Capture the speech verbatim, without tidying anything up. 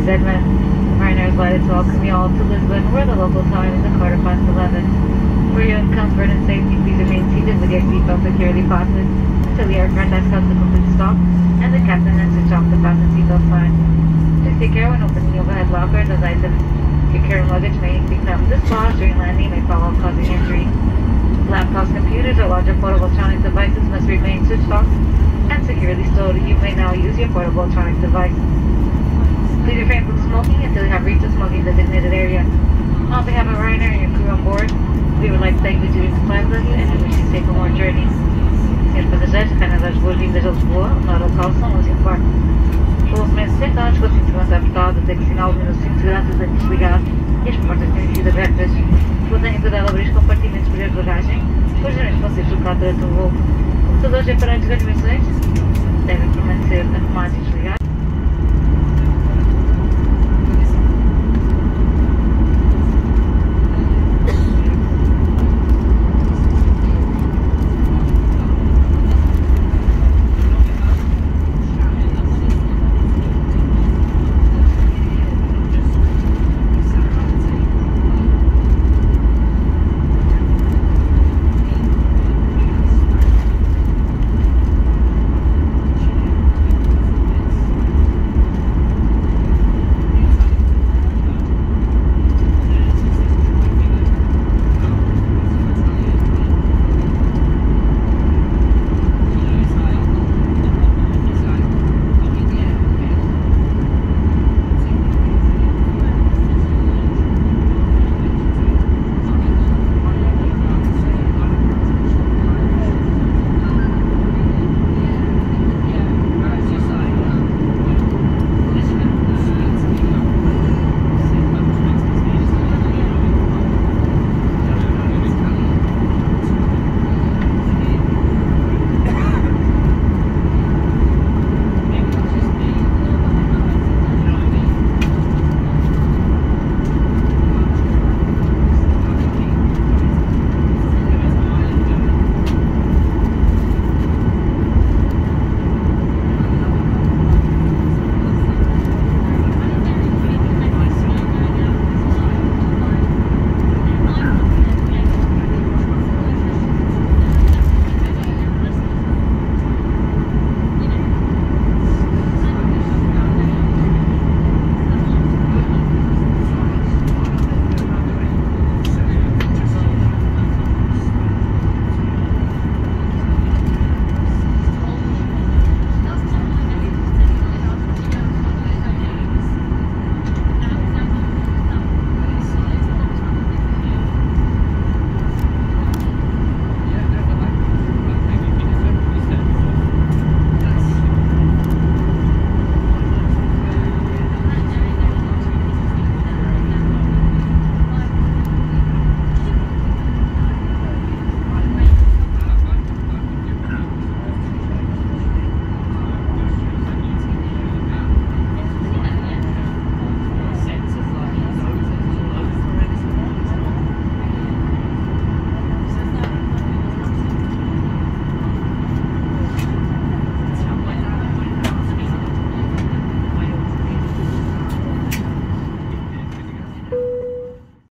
Edmund. Ryanair is delighted to welcome you all to Lisbon, where the local time is a quarter past eleven. For your own comfort and safety, please remain seated with your seatbelt securely fastened until the aircraft has come to complete stop and the captain has switched off the fasten seatbelt sign. Please take care when opening the overhead lockers as items your carry luggage may become dislodged during landing and may fall off, causing injury. Laptops, computers, or larger portable electronic devices must remain switched off and securely stowed. You may now use your portable electronic device. Please refrain from smoking until you have reached the smoking designated area. On behalf of Ryanair and your crew on board, we would like to thank you for your flight with us and we wish you safe on our journey. Senhor passageiro, Canadá de Boas-Vindas a Lisboa, na hora de calção, assim, quarto.